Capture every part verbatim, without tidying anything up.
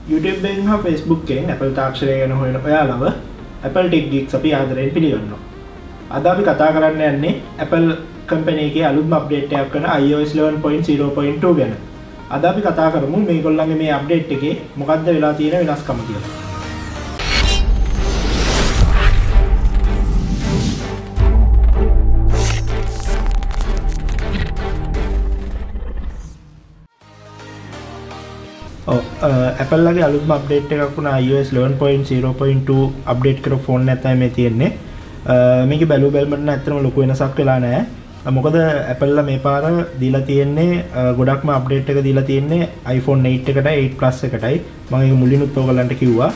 YouTube එකෙන් හා Facebook එකෙන් Apple තාක්ෂණය ගැන හොයන ඔයාලව Apple Tech Geeks අපි ආදරයෙන් පිළිගන්නවා. අද අපි කතා කරන්න යන්නේ Apple කම්පැනි එකේ අලුත්ම අප්ඩේට් එකක් කරන i O S eleven point zero point two ගැන. අද අපි කතා කරමු මේගොල්ලන්ගේ මේ අප්ඩේට් එකේ මොකද්ද වෙලා තියෙන වෙනස්කම කියලා. Oh, uh, Apple lagi අලුත්ම අප්ඩේට් එකක් වුණා i O S eleven point zero point two update කරපු ෆෝන් එක තමයි මේ තියෙන්නේ. මේකේ බැලු බැලමට නම් ඇත්තටම ලොකු වෙනසක් වෙලා නැහැ. මොකද Apple ලා මේ පාර දීලා තියෙන්නේ ගොඩක්ම අප්ඩේට් එක දීලා තියෙන්නේ iPhone eight එකටයි eight plus එකටයි. මම ඒක මුලිනුත් ඔයගලන්ට කිව්වා.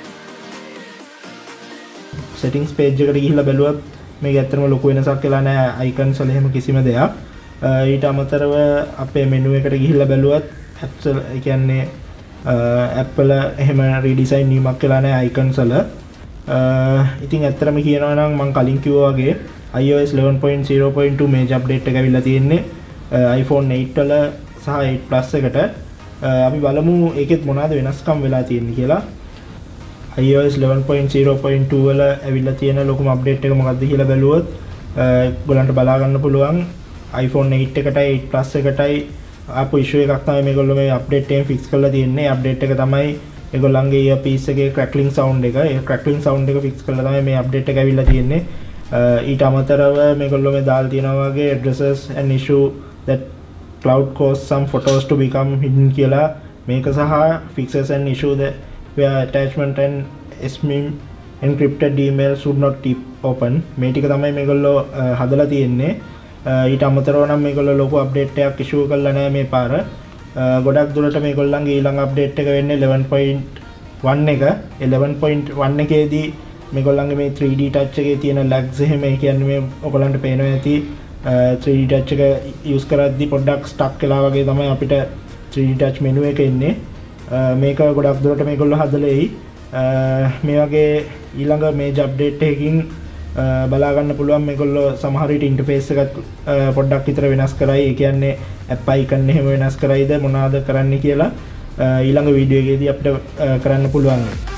settings page එකට ගිහිල්ලා බැලුවත් මේක ඇත්තටම ලොකු වෙනසක් වෙලා නැහැ icons වල එහෙම කිසිම දෙයක්. ඊට අමතරව අපේ menu එකට ගිහිල්ලා බැලුවත් apps ඒ කියන්නේ Apple එහෙම රීඩිසයින් වීමක් කළා නැහැ icons වල. ඉතින් ඇත්තටම කියනවා නම් මම කලින් කිව්වා වගේ i O S eleven point zero point two major update එක ඇවිල්ලා තියෙන්නේ iPhone eight වල සහ eight plus එකට. අපි බලමු ඒකෙත් මොනවද වෙනස්කම් වෙලා තියෙන්නේ කියලා. i O S eleven point zero point two වල ඇවිල්ලා තියෙන ලොකුම අප්ඩේට් එක මොකක්ද කියලා බැලුවොත් ඔයගොල්ලන්ට බලා ගන්න පුළුවන් iPhone eight එකටයි eight plus එකටයි ආපු ඉෂුව එකක් තමයි මේගොල්ලෝ මේ අප්ඩේට් එකෙන් ෆික්ස් කරලා තියෙන්නේ. අප්ඩේට් එක තමයි ඒගොල්ලන්ගේ earpiece එකේ crackling sound එක. ඒ crackling sound එක ෆික්ස් කරලා තමයි මේ අප්ඩේට් එක ඇවිල්ලා තියෙන්නේ. ඊට අමතරව මේගොල්ලෝ මේ දාලා තියෙනවා වගේ addresses and issue that cloud caused some photos to become hidden කියලා මේක සහ fixes and issue that where attachment and S M I M encrypted email should not keep open. මේ ටික තමයි මේගොල්ලෝ හදලා තියෙන්නේ. ඊට අමතරව නම් මේගොල්ලෝ ලොකු අප්ඩේට් එකක් ඉෂුව කරලා නැහැ මේ පාර. ගොඩක් දුරට මේගොල්ලන්ගේ ඊළඟ අප්ඩේට් එක වෙන්නේ eleven point one එක. eleven point one එකේදී මේගොල්ලන්ගේ මේ three D touch එකේ තියෙන lags එහෙම ඒ කියන්නේ මේ ඔයගොල්ලන්ට පේනවා ඇති three D touch එක use කරද්දී පොඩ්ඩක් stuck වෙලා වගේ තමයි අපිට three D touch menu එක එන්නේ. මේක ගොඩක් දුරට මේගොල්ලෝ හදලා එයි. මේ වගේ ඊළඟ මේජර් අප්ඩේට් එකකින් බලා ගන්න පුළුවන් මේගොල්ලෝ සමහර විට ඉන්ටර්ෆේස් එකත් පොඩ්ඩක් විතර වෙනස් කරයි. ඒ කියන්නේ app icon එහෙම වෙනස් කරයිද මොනවාද කරන්න කියලා ඊළඟ වීඩියෝ එකේදී අපිට කරන්න පුළුවන්.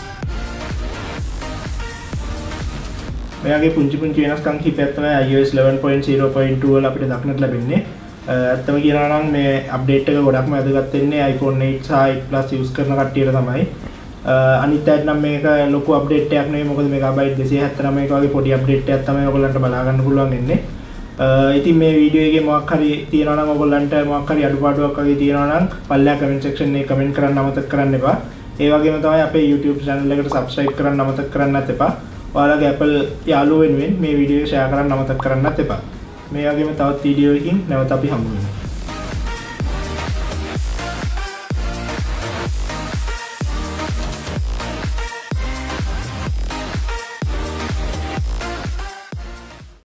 මෙයාගේ පුංචි පුංචි වෙනස්කම් කිහිපයක් තමයි i O S eleven point zero point two වල අපිට දක්නට ලැබෙන්නේ. ඇත්තම කියනවා නම් මේ අප්ඩේට් එක ගොඩක්ම වැදගත් වෙන්නේ iPhone eight සහ eight plus use කරන කට්ටියට තමයි. අනිත් අයට නම් මේක ලොකු අප්ඩේට් එකක් නෙවෙයි. මොකද මෙගාබයිට් two seventy-nine එක වගේ පොඩි අප්ඩේට් එකක් තමයි ඔයගොල්ලන්ට බලා ගන්න පුළුවන් වෙන්නේ. ඉතින් මේ වීඩියෝ එකේ මොකක් හරි තියෙනවා නම් ඔයගොල්ලන්ට මොකක් හරි අඩුපාඩුවක් වගේ තියෙනවා නම් පල්ලෙහා කමෙන්ට් සෙක්ෂන් එකේ කමෙන්ට් කරන්න අමතක කරන්න එපා. ඒ වගේම තමයි අපේ YouTube channel එකට subscribe කරන්න අමතක කරන්නත් එපා. ඔයාලගේ Apple යාළුවෝ වෙනුවෙන් මේ වීඩියෝ එක share කරන්න අමතක කරන්නත් එපා. මේ වගේම තවත් වීඩියෝ එකකින් නැවත අපි හමු වෙනවා.